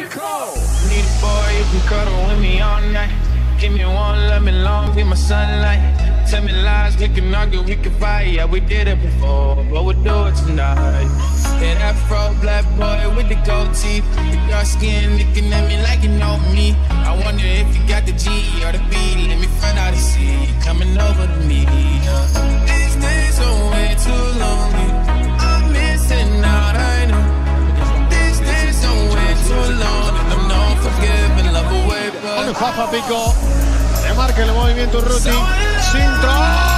picault. Need a boy who can cuddle with me all night. Give me one, let me long, be my sunlight. Tell me lies, we can argue, we can fight. Yeah, we did it before, but we'll do it tonight. That afro black boy with the gold teeth, the dark skin looking at me like you know me. I wonder if you got the G or the B. Let me find out and see you coming over to me. These days are way too lonely. I'm missing out, I know. These days are way too long, and I'm known for giving love away. Con fafa picault, le marca el movimiento Ruti, Sintro.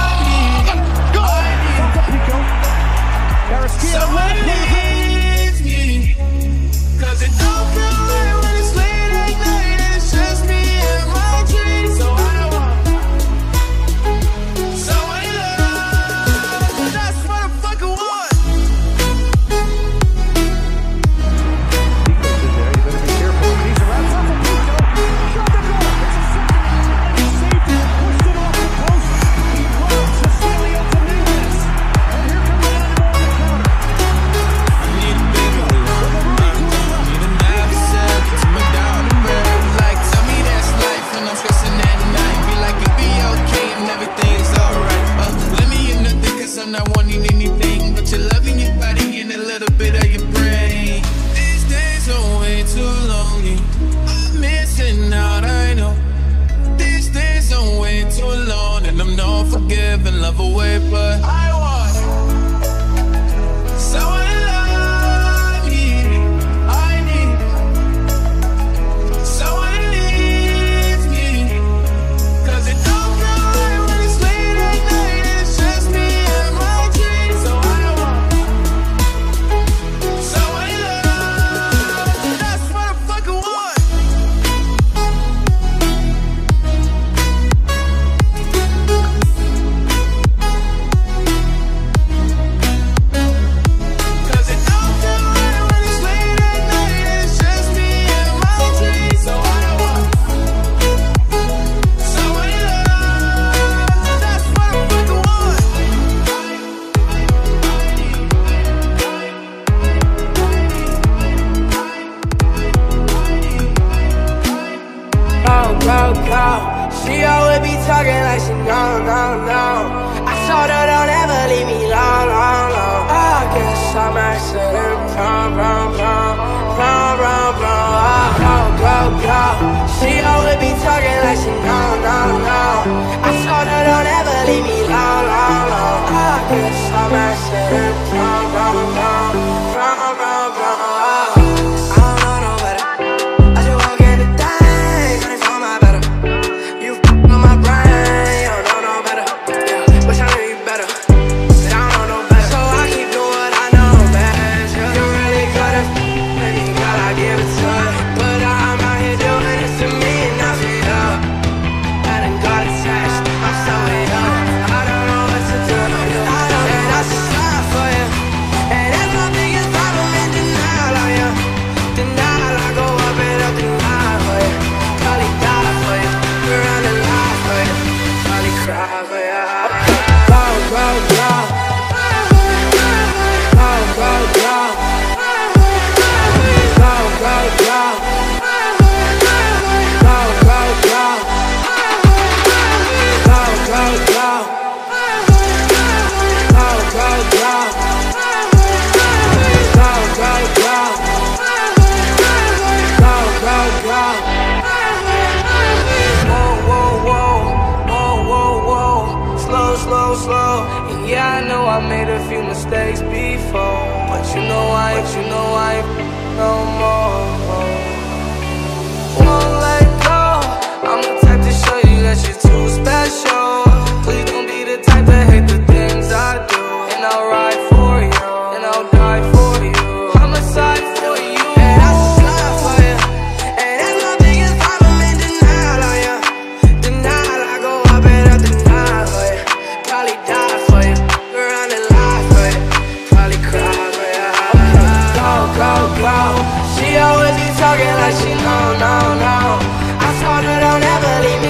Giving love away, but I want someone to love me. I need someone to leave me, 'cause it don't feel right when it's late at night and it's just me and my dreams. So I want someone to love. That's what I fucking want. She always be talking like she no. I told her don't ever leave me long. I guess I'm accident prone. She always be talking like she no. I told her don't ever leave me long. I guess I'm accident prone. Slow. And yeah, I know I made a few mistakes before, but you know I ain't no more. Won't let go. I'm the type to show you that you're too special. Please don't be the type to hate the things I do. And I'll ride for you, and I'll die for you. I'm a side for you, and I'll slide for you. And that's my biggest problem, in denial on you. Denial, I go up and up denial for you. Probably die for you, around and lie for you. Probably cry for you. Go. She always be talking like she no. I told her don't ever leave me.